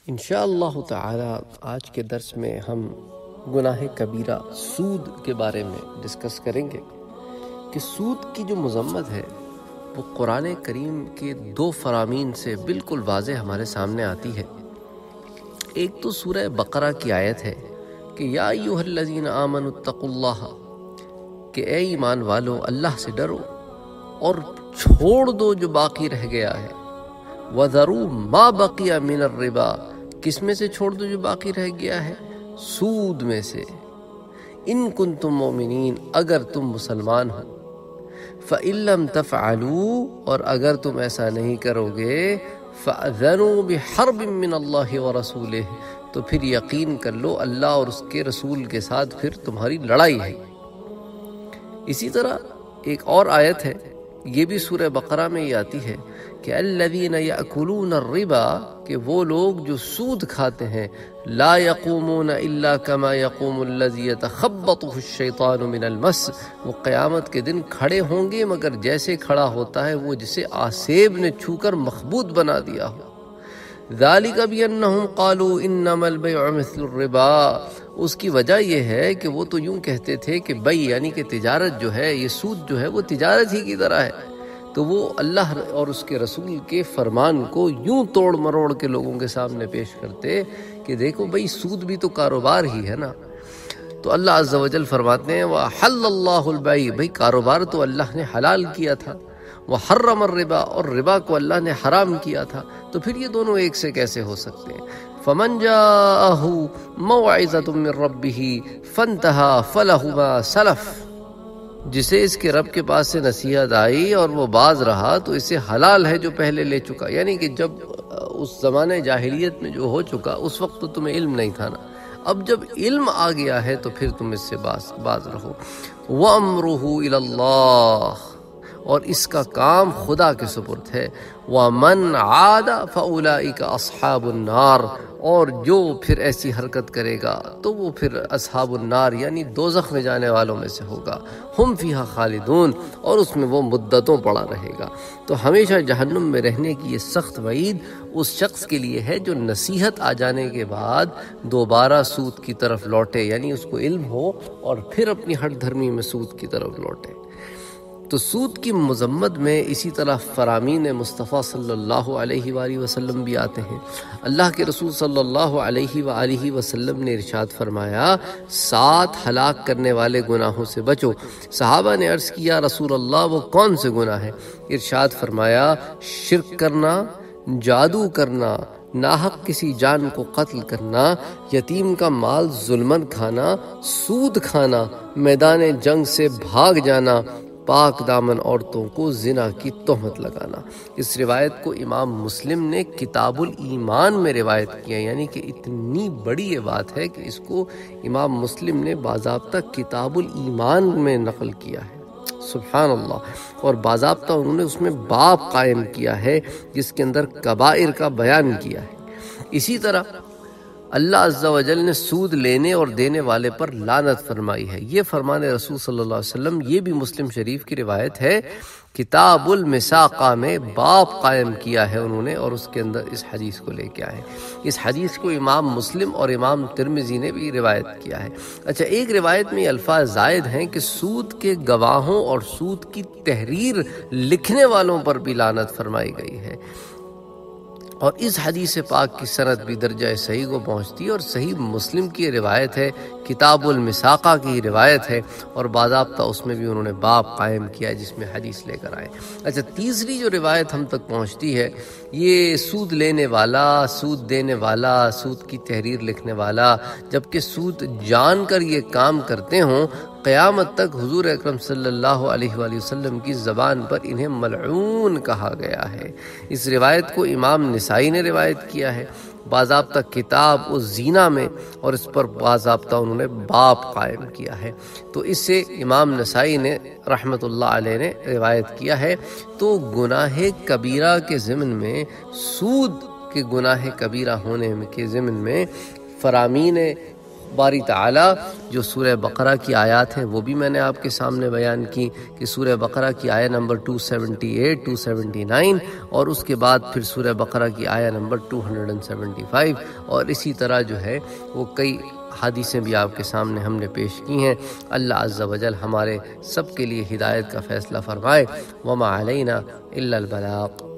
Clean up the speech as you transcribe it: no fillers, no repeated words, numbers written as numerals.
انشاءاللہ تعالی آج کے درس میں ہم گناہ کبیرہ سود کے بارے میں ڈسکس کریں گے کہ سود کی جو مذمت ہے وہ قرآن کریم کے دو فرامین سے بالکل واضح ہمارے سامنے آتی ہے۔ ایک تو سورہ بقرہ کی آیت ہے کہ یا ایھا الذین آمنوا اتقوا اللہ، کہ اے ایمان والو اللہ سے ڈرو اور چھوڑ دو جو باقی رہ گیا ہے، وَذَرُوا مَا بَقِيَ مِنَ الرِّبَا، کس میں سے چھوڑ دو جو باقی رہ گیا ہے؟ سود میں سے، ان کنتم مومنین، اگر تم مسلمان ہو، فَإِن لَّمْ تَفْعَلُوا، اور اگر تم ایسا نہیں کرو گے، فَأْذَنُوا بِحَرْبٍ مِّنَ اللَّهِ وَرَسُولِهِ، تو پھر یقین کر لو اللہ اور اس کے رسول کے ساتھ پھر تمہاری لڑائی ہے۔ اسی طرح ایک اور آیت ہے، یہ بھی سورہ بقرہ میں یہ آتی ہے کہ الذین یأکلون الربا، کہ وہ لوگ جو سود کھاتے ہیں، لا یقومون الا کما یقوم الذی یتخبطہ الشیطان من المس، وہ قیامت کے دن کھڑے ہوں گے مگر جیسے کھڑا ہوتا ہے وہ جسے آسیب نے چھو کر مخبوط بنا دیا ہو۔ ذالک بانہم قالوا انما البیع مثل الربا، اس کی وجہ یہ ہے کہ وہ تو یوں کہتے تھے کہ بیع یعنی کہ تجارت جو ہے، یہ سود جو ہے وہ تجارت ہی کی طرح ہے، تو وہ اللہ اور اس کے رسول کے فرمان کو یوں توڑ مروڑ کے لوگوں کے سامنے پیش کرتے کہ دیکھو بھئی سود بھی تو کاروبار ہی ہے نا۔ تو اللہ عز و جل فرماتے ہیں وَحَلَّ اللَّهُ الْبَيْعَ، بھئی کاروبار تو اللہ نے حلال کیا تھا، وَحَرَّمَ الرِّبَا، اور ربا کو اللہ نے حرام کیا تھا، تو پھر یہ دونوں ایک سے کیسے ہو سکتے ہیں؟ فَمَنْ جَاءَهُ مَوْعِظَةٌ مِّن رَّبِّهِ فَانْتَهَىٰ فَلَهُ مَا سَلَفَ، جسے اس کے رب کے پاس سے نصیحت آئی اور وہ باز رہا تو اسے حلال ہے جو پہلے لے چکا، یعنی کہ جب اس زمانے جاہلیت میں جو ہو چکا اس وقت تو تمہیں علم نہیں تھا نا، اب جب علم آ گیا ہے تو پھر تم اس سے باز رہو۔ وَأَمْرُهُ إِلَى اللَّهِ، اور اس کا کام خدا کے سپرد ہے۔ وَمَنْ عَادَ فَأُولَئِكَ أَصْحَابُ النَّارِ، اور جو پھر ایسی حرکت کرے گا تو وہ پھر اصحاب النار یعنی دوزخ میں جانے والوں میں سے ہوگا، ہم فیہا خالدون، اور اس میں وہ مدتوں پڑا رہے گا۔ تو ہمیشہ جہنم میں رہنے کی یہ سخت وعید اس شخص کے لیے ہے جو نصیحت آ جانے کے بعد دوبارہ سود کی طرف لوٹے، یعنی اس کو علم ہو اور پھر اپنی ہٹ دھرمی میں سود کی طرف لوٹے۔ تو سود کی مذمت میں اسی طرح فرامین مصطفیٰ صلی اللہ علیہ وآلہ وسلم بھی آتے ہیں۔ اللہ کے رسول صلی اللہ علیہ وآلہ وسلم نے ارشاد فرمایا 7 ہلاک کرنے والے گناہوں سے بچو۔ صحابہ نے عرض کیا رسول اللہ وہ کون سے گناہ ہیں؟ ارشاد فرمایا شرک کرنا، جادو کرنا، ناحق کسی جان کو قتل کرنا، یتیم کا مال ظلمن کھانا، سود کھانا، میدان جنگ سے بھاگ جانا، پاک دامن عورتوں کو زنا کی تہمت لگانا۔ اس روایت کو امام مسلم نے کتاب الایمان میں روایت کیا، یعنی کہ اتنی بڑی یہ بات ہے کہ اس کو امام مسلم نے باضابطہ کتاب الایمان میں نقل کیا ہے، سبحان اللہ، اور باضابطہ انہوں نے اس میں باب قائم کیا ہے جس کے اندر کبائر کا بیان کیا ہے۔ اسی طرح اللہ عز و جل نے سود لینے اور دینے والے پر لعنت فرمائی ہے، یہ فرمان رسول صلی اللہ علیہ وسلم، یہ بھی مسلم شریف کی روایت ہے۔ کتاب المساقہ میں باب قائم کیا ہے انہوں نے، اور اس کے اندر اس حدیث کو لے کے آئے۔ اس حدیث کو امام مسلم اور امام ترمذی نے بھی روایت کیا ہے۔ اچھا، ایک روایت میں یہ الفاظ زائد ہیں کہ سود کے گواہوں اور سود کی تحریر لکھنے والوں پر بھی لعنت فرمائی گئی ہے، اور اس حدیث پاک کی سند بھی درجہ صحیح کو پہنچتی ہے، اور صحیح مسلم کی روایت ہے، کتاب المساقہ کی روایت ہے، اور باضابطہ اس میں بھی انہوں نے باب قائم کیا جس میں حدیث لے کر آئے۔ اچھا، تیسری جو روایت ہم تک پہنچتی ہے، یہ سود لینے والا، سود دینے والا، سود کی تحریر لکھنے والا، جبکہ سود جان کر یہ کام کرتے ہوں، قیامت تک حضور اکرم صلی اللہ علیہ وآلہ وسلم کی زبان پر انہیں ملعون کہا گیا ہے۔ اس روایت کو امام نسائی نے روایت کیا ہے باضابطہ کتاب الزینا میں، اور اس پر باضابطہ انہوں نے باب قائم کیا ہے۔ تو اس سے امام نسائی نے رحمت اللہ علیہ نے روایت کیا ہے۔ تو گناہ کبیرہ کے ضمن میں، سود کے گناہ کبیرہ ہونے کے ضمن میں فرامین باری تعالیٰ جو سورہ بقرہ کی آیات ہیں وہ بھی میں نے آپ کے سامنے بیان کی کہ سورہ بقرہ کی آیت نمبر 278 279 اور اس کے بعد پھر سورہ بقرہ کی آیت نمبر 275 اور اسی طرح جو ہے وہ کئی حدیثیں بھی آپ کے سامنے ہم نے پیش کی ہیں۔ اللہ عز و جل ہمارے سب کے لیے ہدایت کا فیصلہ فرمائے۔ وما علینا الا البلاغ۔